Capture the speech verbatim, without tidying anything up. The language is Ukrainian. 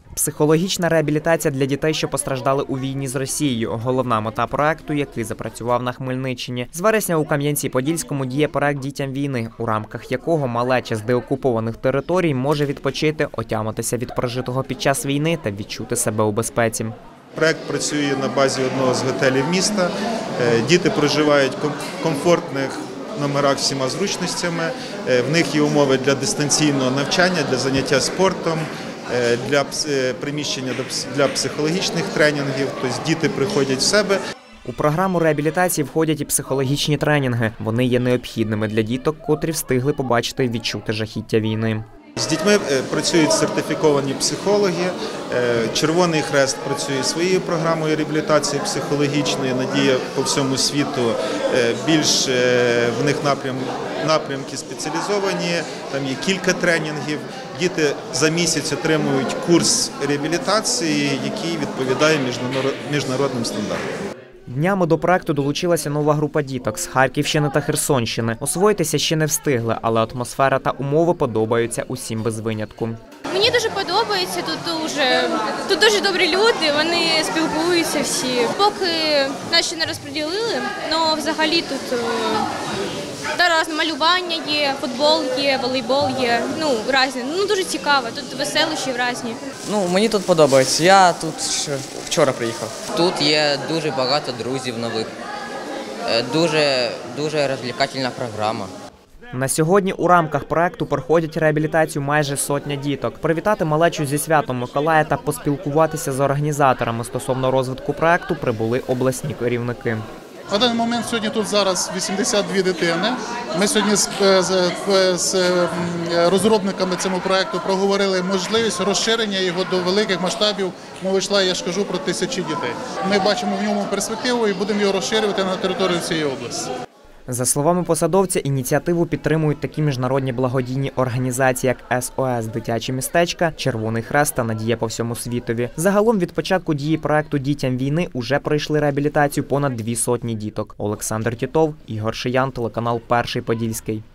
Психологічна реабілітація для дітей, що постраждали у війні з Росією. Головна мета проекту, який запрацював на Хмельниччині. З вересня у Кам'янці-Подільському діє проект «Дітям війни», у рамках якого малеча з деокупованих територій може відпочити, отямитися від прожитого під час війни та відчути себе у безпеці. Проект працює на базі одного з готелів міста. Діти проживають в комфортних номерах з всіма зручностями. В них є умови для дистанційного навчання, для заняття спортом, для приміщення для психологічних тренінгів, тобто діти приходять в себе. У програму реабілітації входять і психологічні тренінги. Вони є необхідними для діток, котрі встигли побачити і відчути жахіття війни. З дітьми працюють сертифіковані психологи, Червоний Хрест працює своєю програмою реабілітації психологічної, Надія по всьому світу, більш в них напрям, напрямки спеціалізовані, там є кілька тренінгів. Діти за місяць отримують курс реабілітації, який відповідає міжнародним стандартам. Днями до проекту долучилася нова група діток з Харківщини та Херсонщини. Освоїтися ще не встигли, але атмосфера та умови подобаються усім без винятку. Мені дуже подобається, тут дуже, тут дуже добрі люди, вони спілкуються всі. Поки нас ще не розподілили, але взагалі тут та різне малювання є, футбол є, волейбол є, ну, різні. Ну, дуже цікаво, тут веселощі різні. Ну, мені тут подобається, я тут ще вчора приїхав. Тут є дуже багато друзів нових, дуже, дуже розвлекательна програма. На сьогодні у рамках проекту проходять реабілітацію майже сотня діток. Привітати малечу зі святом Миколая та поспілкуватися з організаторами стосовно розвитку проекту прибули обласні керівники. На даний момент сьогодні тут зараз вісімдесят дві дитини. Ми сьогодні з, з, з розробниками цього проекту проговорили можливість розширення його до великих масштабів. Мова йшла, я ж кажу, про тисячі дітей. Ми бачимо в ньому перспективу і будемо його розширювати на територію цієї області. За словами посадовця, ініціативу підтримують такі міжнародні благодійні організації, як ес о ес «Дитячі містечка», Червоний Хрест та Надія по всьому світові. Загалом від початку дії проекту «Дітям війни» уже пройшли реабілітацію понад дві сотні діток. Олександр Тітов, Ігор Шиян, телеканал «Перший Подільський».